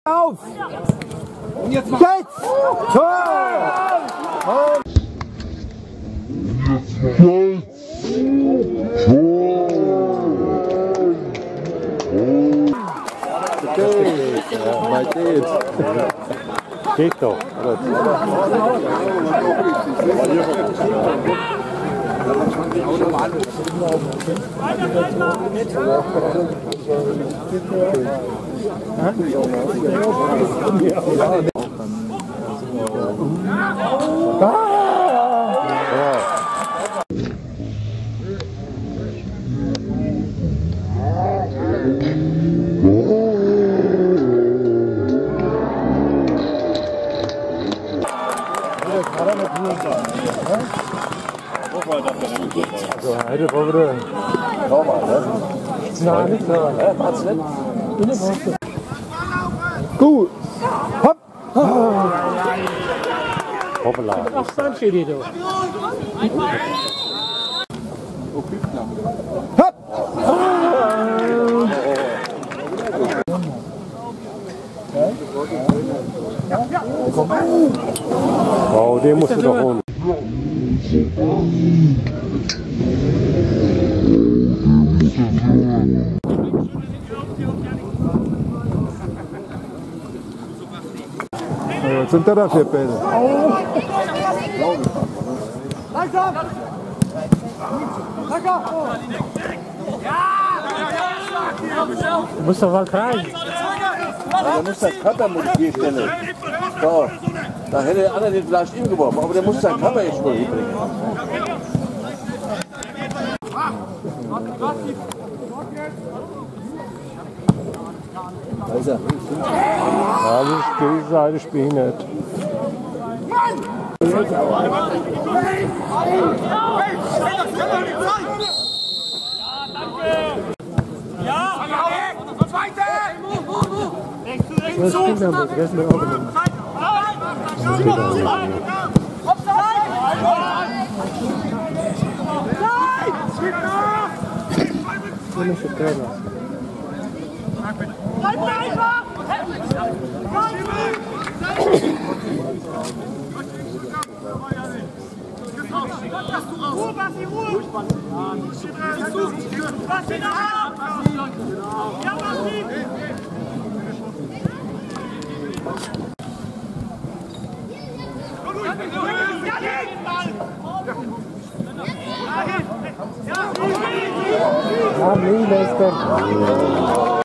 Auf! Und jetzt! Tor! Okay, ja, weit geht's. Geht doch. So, heute war wieder. Nein, nicht so. Gut. Hopp. Hoppala. Ach, dann steht die da. Hopp. Wow, den musst du doch holen. Was sind da für Bälle? Du musst doch mal kreisen. Da muss der Körper mit hier stellen. So, da hätte der andere den vielleicht ihm geworfen, aber der muss seinen Körper jetzt wohl hinbringen. Da ist er. Diese Seite spiele ich nicht. Das stimmt ja nicht. Das ist mir auch genommen. Ja, nee, das ist